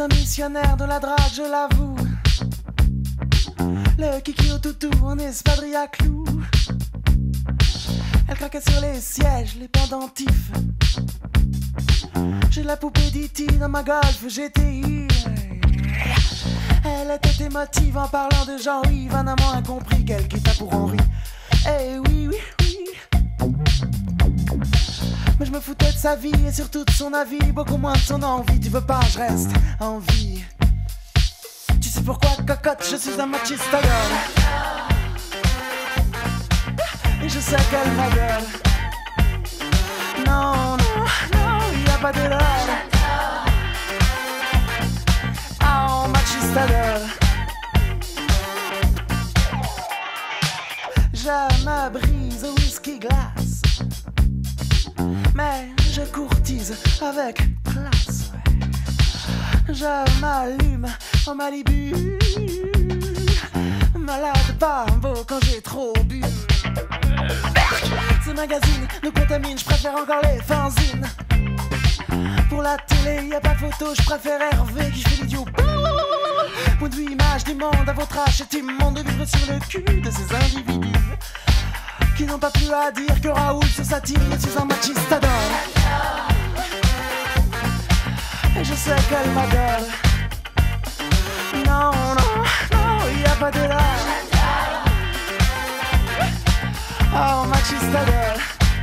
un missionnaire de la drague, je l'avoue. Le kiki au toutou en espadrille à clous. Elle craquait sur les sièges, les pendentifs. J'ai la poupée d'E.T. dans ma Golf GTI. Elle était émotive en parlant de Jean-Yves, un amant incompris qu'elle quitta pour Henri. Eh oui, oui, oui. Mais je me foutais de sa vie et surtout de son avis, beaucoup moins de son envie. Tu veux pas, je reste en vie. Tu sais pourquoi, cocotte, je suis un machiste à gueule. Et je sais qu'elle ma gueule. Non, non, non, y a pas de l'heure. Oh, machiste à gueule. Je me brise au whisky glace, mais je courtise avec classe. Je m'allume en Malibu, malade pambo quand j'ai trop bu. Ces magazines nous contaminent, je préfère encore les fanzines. Pour la télé, y a pas de photo, je préfère Hervé qui fait l'idiot. Point de vue image du monde, à votre âge, c'est immonde de vivre sur le cul de ces individus qui n'ont pas plus à dire que Raoul sur sa team. Je suis un machiste adore. Et je sais qu'elle m'adore. Non, non, non, y a pas de là. Oh, machiste adore.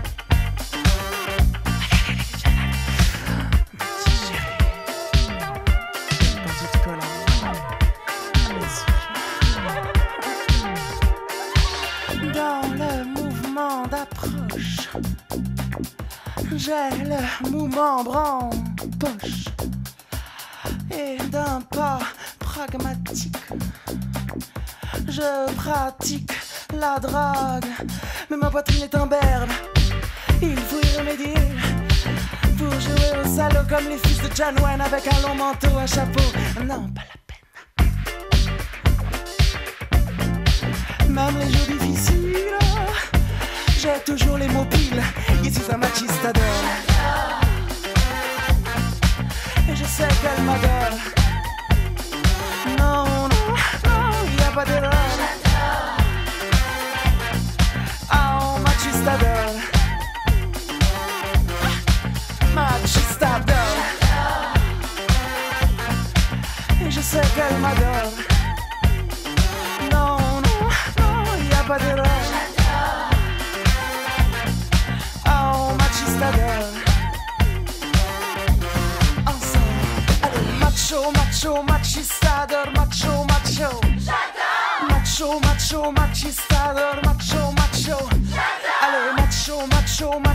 Dans le mouvement d'approche, j'ai le mouvement poche. Et d'un pas pragmatique, je pratique la drague. Mais ma poitrine est un berbe, il faut y remédier. Pour jouer au salaud comme les fils de John Wayne avec un long manteau, un chapeau, non pas la peine. Même les jours difficiles, j'ai toujours les mots piles. Ici un machiste adore. Et je sais qu'elle m'adore. Non, non, non, y a pas d'erreur. Oh, machiste adore. Machiste adore. Et je sais qu'elle m'adore. Non, non, non, y a pas d'erreur. Oh, machiste adore. Macho, macho, machistador, macho, macho. Macho, macho, machistador, macho, macho. Allez, macho, macho, macho.